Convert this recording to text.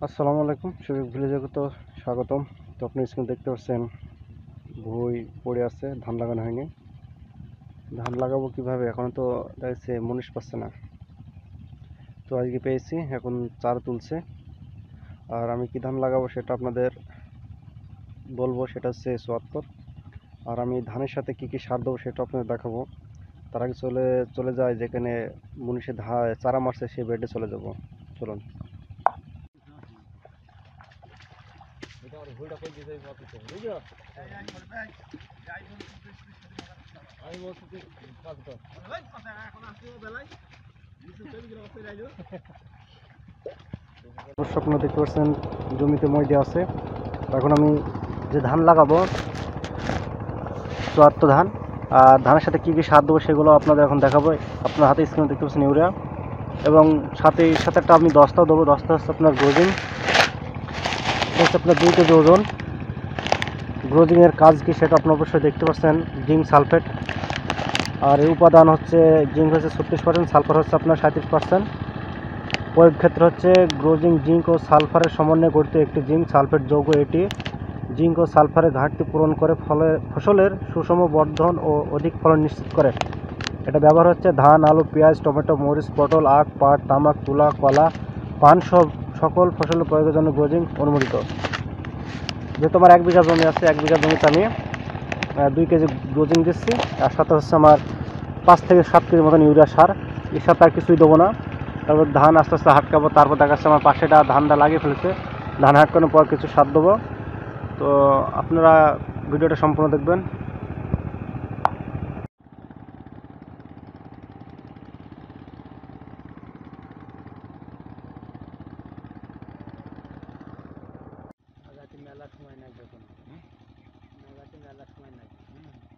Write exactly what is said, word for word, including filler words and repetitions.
আসসালামু আলাইকুম, সুযোগ ভিলেজে তো স্বাগতম। তো আপনি স্ক্রিন দেখতে পাচ্ছেন ভুঁই পড়ে আছে, ধান লাগানো হয়নি। ধান লাগাবো কিভাবে, এখন তো দেখছে মুনিশ পাচ্ছে না। তো আজকে পেয়েছি, এখন চারা তুলছে। আর আমি কি ধান লাগাবো সেটা আপনাদের বলবো, সেটা হচ্ছে চুয়াত্তর। আর আমি ধানের সাথে কি কি সার দেবো সেটা আপনাদের দেখাবো। তার আগে চলে চলে যায় যেখানে মুনিশে ধা চারা মারছে সেই বেডে চলে যাব। চলুন। অবশ্য আপনারা দেখতে পাচ্ছেন জমিতে মই দেওয়া আছে। এখন আমি যে ধান লাগাবো চুয়াত্তর ধান, আর ধানের সাথে কী কী সার দেবো সেগুলো আপনাদের এখন দেখাবো। আপনার হাতে স্ক্রিনে দেখতে পাচ্ছেন ইউরিয়া, এবং সাথে এর সাথে একটা আমি দশটাও দেবো। দশটা হচ্ছে আপনার গ্রোজিং, হচ্ছে আপনার দুই কেজি ওজন। গ্রোজিংয়ের কাজ কি সেটা আপনি অবশ্যই দেখতে পাচ্ছেন, জিঙ্ক সালফেট। আর এই উপাদান হচ্ছে জিঙ্ক হচ্ছে ছত্রিশ পার্সেন্ট, সালফার হচ্ছে আপনার সাঁত্রিশ পার্সেন্ট। প্রয়োগ ক্ষেত্র হচ্ছে গ্রোজিং জিঙ্ক ও সালফারের সমন্বয়ে গঠিত একটি জিঙ্ক সালফেট যৌগ। এটি জিঙ্ক ও সালফারের ঘাটতি পূরণ করে ফলে ফসলের সুষম বর্ধন ও অধিক ফলন নিশ্চিত করে। এটা ব্যবহার হচ্ছে ধান, আলু, পেঁয়াজ, টমেটো, মরিচ, পটল, আখ, পাট, তামাক, তুলা, কলা, পান সব সকল ফসলের প্রয়োগের জন্য গ্রোজিং অনুমোদিত। যেহেতু আমার এক বিঘা জমি আছে, এক বিঘা জমিতে আমি দুই কেজি গ্রোজিং দিচ্ছি, আর সাথে হচ্ছে আমার পাঁচ থেকে সাত কেজি মতন ইউরিয়া সার। এর সাথে আর কিছুই দেবো না। তারপর ধান আস্তে আস্তে হাটকাবো, তারপর দেখা যাচ্ছে আমার পাশেটা ধানটা লাগিয়ে ফেলেছে, ধান হাটকানোর পর কিছু সার দেবো। তো আপনারা ভিডিওটা সম্পূর্ণ দেখবেন। মেলা সময় নাই, দেখুন মেলাতে মেলা সময় নাই।